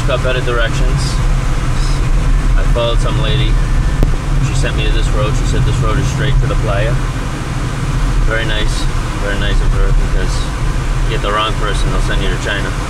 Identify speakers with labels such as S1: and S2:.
S1: got better directions. I followed some lady. She sent me to this road. She said this road is straight to the Playa. Very nice of her, because if you get the wrong person, they'll send you to China.